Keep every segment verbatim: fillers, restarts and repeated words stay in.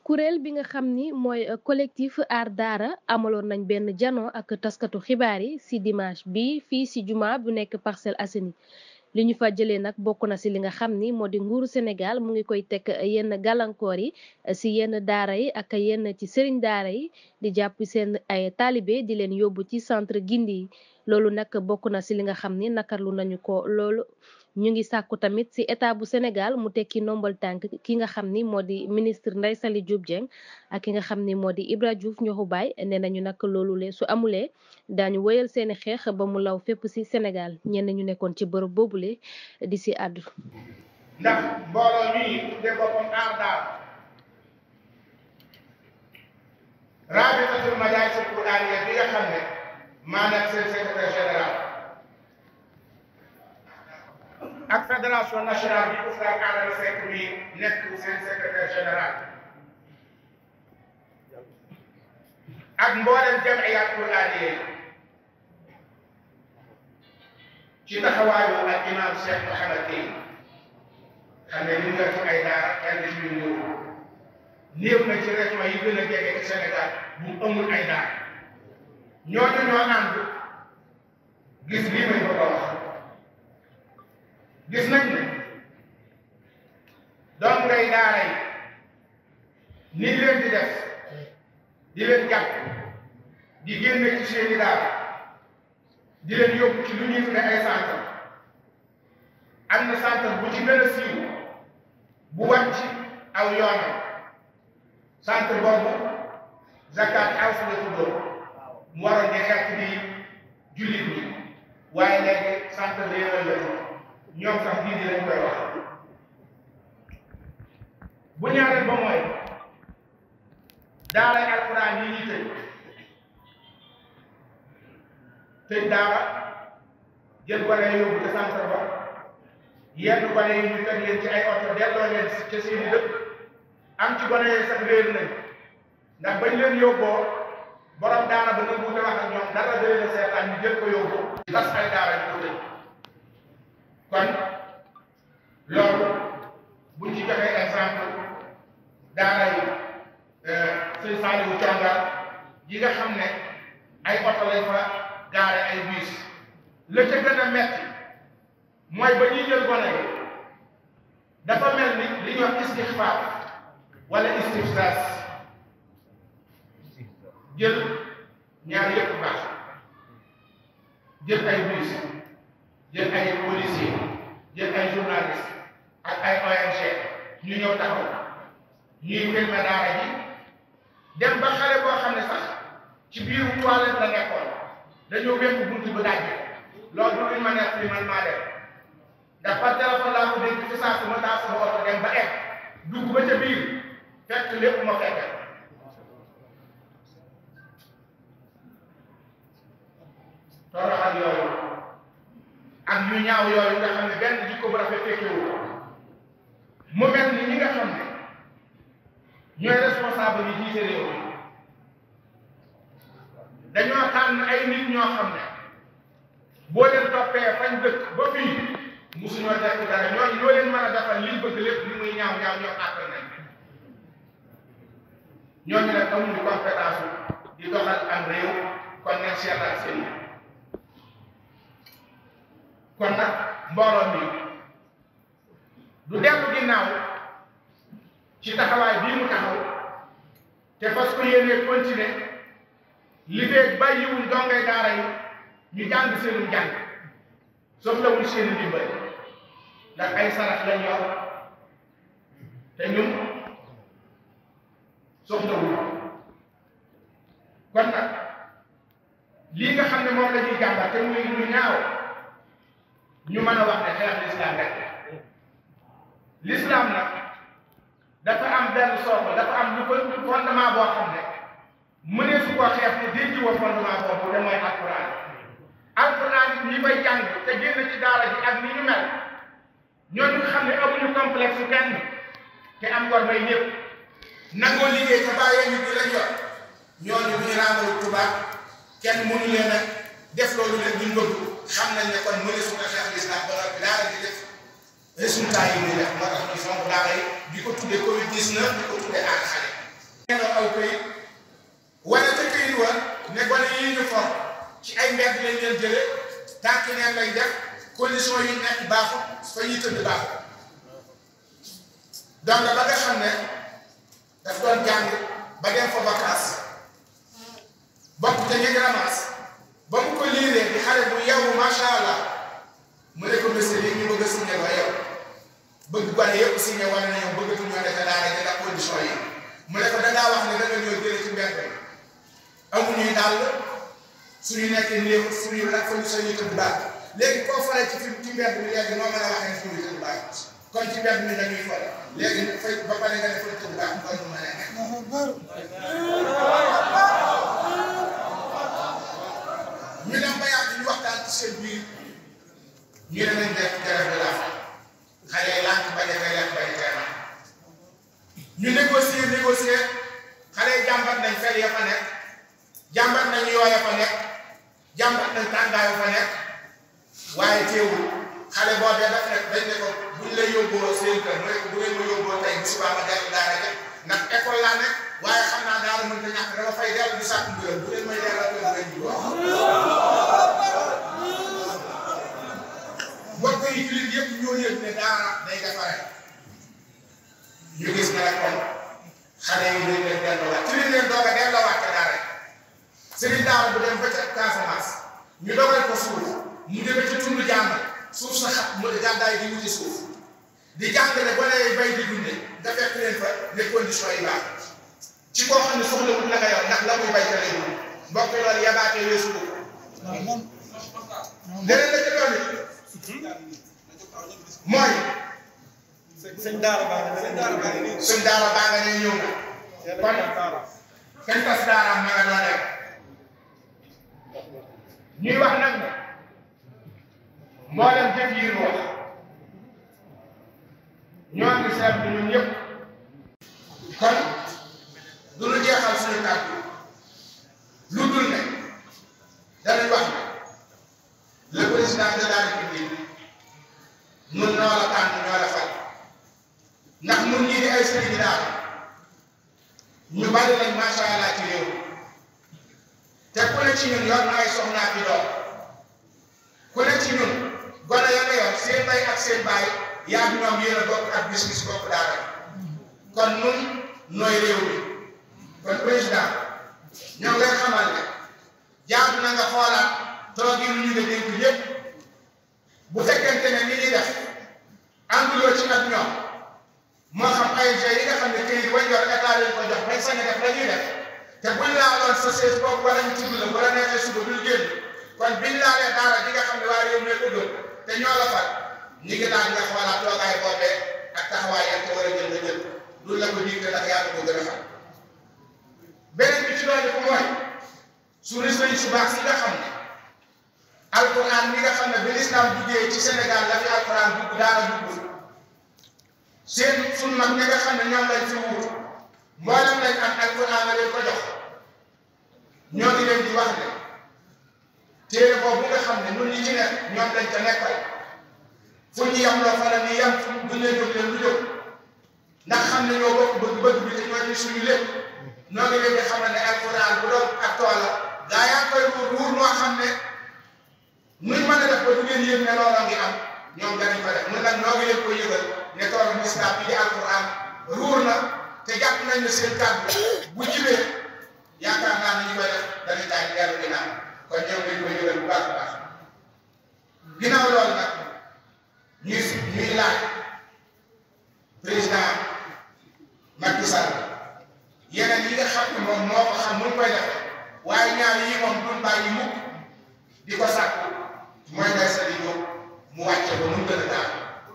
kuréel bi nga xam ni mooy collectif Aar Daara amaloon nañ benn jano ak taskatu xibaar yi ci dimanche bi fii ci juma bu nekk Parcelles Assainies li ñu fa jëlee nag bokk na ci li nga xam ni moo di nguuru Sénégal mu ngi koy teg yenn gàllankoor yi ci yenn daara yi ak yenn ci sëriñ daara yi di jàpp seen ay taalibe di leen yóbbu ci centre gindi yi loolu nag bokk na ci li nga xam ni nakarlu nañu ko loolu ñu ngi sàkku tamit ci état bu Sénégal mu tekki ndombal tànk ki nga xam ni moo di ministre Ndeye Saly Diop Dieng ak ki nga xam ni moo di Ibra Diouf Ndiokhoul Baye nee nañu nag loolu le su amulee daañu wëyal seeni xeex ba mu law fépp ci Sénégal ñenn ñu nekkoon ci bërëb boobule di ci àddu. ndax mbooloo ñuy tuddee boppam Aar Daara rabitatul madaaris al-quraaniyya bi nga xam ne maanaam seen secrétaire général ak fédération nationale bi Oustaz Adama Seck bi nekk seen secrétaire général ak mboolem jamiyaat quraaniyya ci taxawaayu ak imam Cheikh Mouhamed Gueye xam ne li nga ci ay daara kenn ci ñu ñëw néew na ci région yi gën a jege ci Sénégal bu amul ay daara ñooñu ñoo ànd gis lii may bëgg a wax gis nañ ne doom ngay daara yi ni leen di def di leen jàpp di génne ci seeni daara di leen yóbbu ci lu ñuy tuddee ay centre am na centre bu ci gën a siiw bu wàcc aw yoonam centre boobu Zakat House la tuddoo mu waroon di xeex di jullit ñi waaye léegi centre bi yéen la ñoom sax lii di lañ koy wax bu ñaareel ba mooy daara alquran yi ñuy tëj tëj daara jël gone yi yóbbu ca centre ba yenn gone yi ñu teg leen ci ay oto delloo leen ca seeni dëkk am ci gone yi sax réer nañ ndax bañ leen yóbboo borom daara ba nangu te wax ak ñoom dara da leen a seetaan ñu jël ko yóbbu tas ay daara ñu ko tëj kon loolu buñ ci joxee exemple daara yi sëñ Saliou Congar yi nga xam ne ay oto lañ fa gaare ay bus la ca gën a metti mooy ba ñuy jël gone yi dafa mel ni li ñuy wax istixfaar wala istifsaas jël ñaar yëpp baax jël ay bus jël ay policier jël ay journaliste ak ay O N G ñu ñëw taxaw ñuy filmé daara ji dem ba xale boo xam ne sax ci biir toilette la nekkoon dañoo wékk buntu bu daaj loolu du luñ ma nekk li man maa def ndax par téléphone laa ko dégg ci saa su ma taal sama oto dem ba egg dugg ba ca biir fekk lépp ma fekk toroxal yooyu ak yu ñaaw yooyu nga xam ne benn jikko bu rafet fekkewu mu mel ni ñi nga xam ne ñooy responsable yi jiite réew mi dañoo tànn ay nit ñoo xam ne boo leen toppee fañ dëkk ba fii musuñoo def dara ñooñu ñoo leen mën a defal liñ bëgg lépp li muy ñaaw ñaaw ñoo àttal nañ ñooñu nag amuñu compétence di doxal am réew kon nañ seetaat seen kon nag mbooloo mi du dellu ginnaaw ci taxawaay bii mu taxaw te fas ko yéenee continuer li fee bàyyiwuñ dongay daara yi ñu jàng seenu jàng soxlawuñ seeni ndimbal ndax ay sarax lañ yor te ñun soxlawuñ kon nag lii nga xam ne moom la ñuy jàmbat te muy lu ñaaw ñu mën a wax ne xeex l'islam rek l'islam nag dafa am benn sooko dafa am lu ko fondement boo xam ne mënee su ko xeex te denc wa fondement boobu te mooy alquran alquran it ñi koy jàng te génn ci daara ji ak ni ñu mel ñooñu xam ne amuñu complexe kenn te am ngor may ñëpp nangoo liggéey te bàyyee ñu di la jot ñooñu bu ñu raamal tubaab kenn mënu leen a def loolu leen duñ bëgg xam nañ ne kon mënee su ko xeex l'islam ba noppi daara di def résultat yi muy def moo tax ñu fonk daara yi di ko tuddee Covid dix-neuf di ko tuddee aar xale condition yi nekk baaxul fa ñuy tëdd baaxul donc ba nga xam ne daf doon jàng ba dem fa vacances bokk te ñu ramas ba mu ko liiree di xale bu yow macha allah mu ne ko monsieur lii ñu bëgg a signé wa yow bëgg gone yëpp signé wala na yow bëggatu ñoo nekk daara ji ndax condition yi mu ne ko da ngaa wax ne da nga ñëw jëlee ci mbedd bi amuñuy dàll suñu nekkee néew suñu nag fa ñu sañuy tëdd baax léegi koo faree ci fi ci mbedd bi léegi noo mën a waxee ne suñuy tëdd baax kon ci mbedd mi dañuy fare léegi fay ba pare nga ne fa tëdd baax kon mu mën a nekk ñu dem ba yàgg ñu waxtaan ci seen biir ñu ne nañ def grève de la faim xale yi lànk bañ a koy def bañ a koy ñu négocier négocier xale yi jàmbat nañ fer ya fa nekk jàmbat nañ yoo ya fa nekk jàmbat nañ tàngaay fa nekk waaye teewul xale boobee daf nekk dañ ne ko buñ la yóbboo seen kër mu ne ko bu ngeen ma yóbboo tey bu subaa ma dellu daara ja ndax école laa nekk waaye xam naa daara mën na ñàkk dama fay dellu di sàkku mbiram bu leen may delloo kër ngeen di wax mbokk yi jullit yëpp ñoo yëg ne daara day defare ñu gis ne la kon xale yi dañ leen delloowaat ci liñ leen doog a delloowaat ca daara sëriñ daara bu dem ba ca Casamance ñu dogal ko suuf mu jóge ca tund jàmbal suuf sa xat mu gàddaay di wuti suuf di jàngale ba lay bay di dunde nga fekk leen fa les conditions yi baax ci koo xam ne soxla wut la nga yor ndax la muy bay ca lay dund mbokk loolu yabaatee weesu ko leneen la ca doon mooy sëñ daara baa nga sëñ daara baa nga nii sëñ daara baa nga ne ñëw na kon kenn tas daaraam ma nga doon rek ñuy wax nag ne mboolem jëf yi wax ñoo ngi seetlu ñun ñëpp kon du lu jeexal suñu kàddu lu dul ne danañ wax ne le président de la république ñun ñoo la tànn ñoo la fal ndax ñun ñii di ay sëriñ daal ñu bari lañ macha allah ci réew te ku ne ci ñun yor na ay soxnaa fi doom ku ne ci ñun gone ya nga yor seen bay ak seen baay yaa ngi ñoom yéen a bokk ak bis-bis bokk daara kon ñun nooy réew mi kon président ñoo ngay xamal ne jaadu na nga xoolaat toogi lu ñu nga dénk yépp bu fekkente ne ni ñuy def ànduloo ci ak ñoom moo xam ay yi nga xam ne këyit wañ yor état leen ko jox bañ sañ a def la ñuy def te buñ laaloon sa sees boobu wala ñu tudd la bu la neexee suba dul génn kon biñ laalee daara ji nga xam ne waa réew mi ko gën te ñoo la fal ñi ngi daan nga xoolaat toogaay boobee ak taxawaay ak te war a jël nga jël loolu la ko digle ndax yàlla ko gën a xam beneen bi ci loolu ko mooy suñu sëriñ su baax si nga xam ne alquran mi nga xam ne bi lislaam duggee ci Sénégal la fi alquran dugg daara dugg seen suñu mag ñi nga xam ne ñoom lañ fi wut mboolem lañ am alquran la leen ko jox ñoo ngi leen di wax ne téere boobu nga xam ne ñun ñi ci nekk ñoom lañ ca nekkal fu ñu yem loo fa la ni yem fu duñ leen jóg leen lu jóg ndax xam ne ñoo bokk bëgg-bëgg bi te ñoo ci suñu lépp ñoo ngi leen di xamal ne alquran bu doon ak tool la gaa yaa koy wuur wuur noo xam ne nuñ mën a def ba du ngeen yëg ne loola ngi am ñoom danañ ko def ñun nag ñoo ngi leen koy yëgal ne toolu lislaam bi di alquran ruur na te jàpp nañ ne seen kàddu bu jibee yaakaar naa ne ñu koy def dañuy taay dellu ginnaaw kon ñoom dañ koy yëgal bu baax a baax ginnaaw loolu nag ñuy ñuy laaj président Macky Sall yeneen yi nga xam ne moom moo ko xam mu koy def waaye ñaar yi moom duñ bàyyi mukk di ko sàkku mooy ngay sa di jóg mu wàcce ba mu gën a daal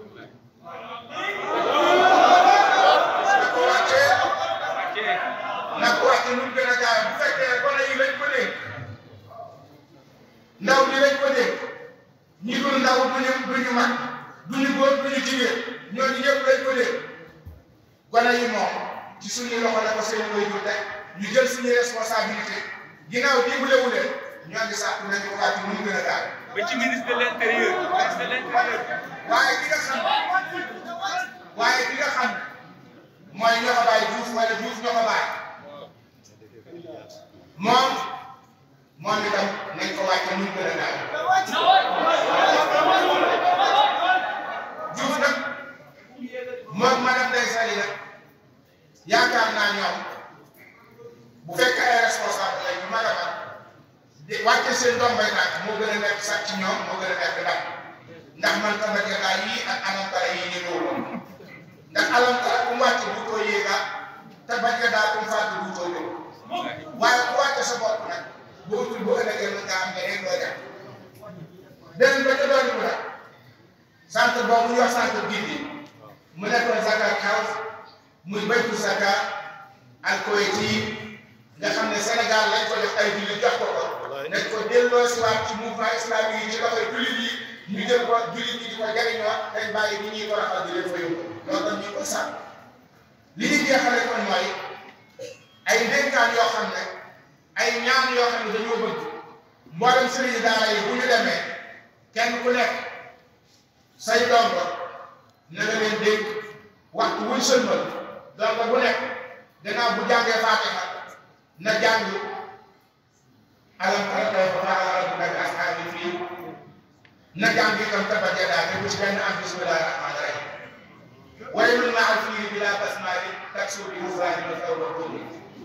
na ko wàccee na ko wàcce mu gën a daal bu fekkee gone yi lañ ko dégg ndaw ñi lañ ko dégg ñi dul ndaw duñu duñu mag duñu góor duñu jigéen ñooñu ñëpp lañ ko dégg gone yi moom ci suñu loxo la ko seen waajur rek ñu jël suñu responsabilité ginnaaw dimbalewu leen ñoo ngi sàkku nañu ko wàcc mu gën a daal ba ci ministre de l'intérieur ministre de l'intérieur waaye ki nga xam waaye ki nga xam mooy ñoo ko bàyyi Diouf wala Diouf ñoo ko bàyyi moom moom itam nañ ko wàcc mu gën a daal yaakaar naa ñoom bu fekkee ay responsable lañ ñu mag a mag di wàcce seen ndombay tànk moo gën a nekk sax ci ñoom moo gën a nekk ndax ndax man tamit yàlla yii ak alamtara yii ñu ñëw ndax alamtara ku mu wàcce bu ko yéega te bañ nga daal ku mu fàtte bu ko yóbbu waaye ku wàcce sa bopp nag boo tul boo ëllëgee mën nga am leneen loo def beneen ba ca doon bu nag centre boobu ñu wax centre bii mu nekkoon Zakat House muy baytu zakat al Kuwaiti nga xam ne Sénégal lañ ko def ay jullit jox ko ko nañ ko delloo si waat ci mouvement islamique yi ci loxoy jullit yi ñu jël ko jullit yi di ko jariñoo dañ bàyyi ni ñuy toroxal di leen fa yóbbu loolu tam ñu ko sàmm li ñu jeexale kon mooy ay ndénkaan yoo xam ne ay ñaan yoo xam ne dañoo bëgg mboolem sëriñ daara yi bu ñu demee kenn ku nekk say dongo na nga leen dégg waxtu wuñ sëlmal dongo bu nekk gannaaw bu jàngee Faatiha na jàng alam tara kayfa fa'ala rabbuka bi ashaabil fiil na jàng itam tabbat yadaa te bu ci benn am bismillahi rahmaani rahim waylun ma'al fiili bilaa basmala taksuru bi hufraani wa tawbati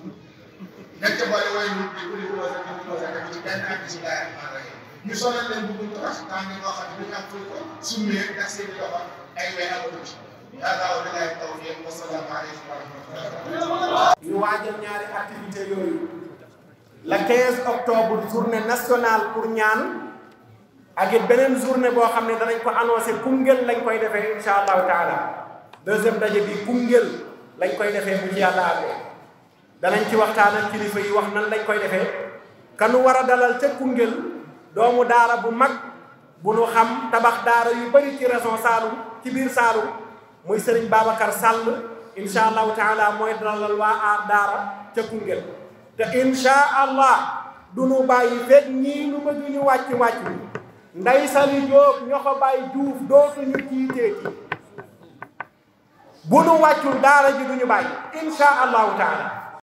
nañ ca boole waylun bi kulli humazatin lumazatin te bu ci benn am bismillahi rahmaani rahim ñu sonal leen bëgguñ torox tàng boo xam ne duñu am fuñ ko summee ak seen i loxo ay wey amatu ci yàlla wa billahi tawfiq wa salaamu aleykum wa rahmatullah. ñu waajal ñaari activité yooyu le quinze octobre journée nationale pour ñaan ak it beneen journée boo xam ne danañ ko annoncé Koungheul lañ koy defee incha allahu taala deuxième daje bi Koungheul lañ koy defee bu ci yàlla amee danañ ci waxtaan ak kilifa yi wax nan lañ koy defee kanu war a dalal ca Koungheul doomu daara bu mag bu nu xam tabax daara yu bari ci région Saloum ci biir Saloum muy Serigne Babacar Sall incha allahu taala mooy dalal waa aar daara ca Koungheul te incha allah du nu bàyyi fekk ñii nu bëgg ñu wàcc wàcc nday Sali Diop ñoo ko bàyyi Diouf dootuñu tiiteeti bu nu wàccul daara ji du ñu bàyyi incha allahu taala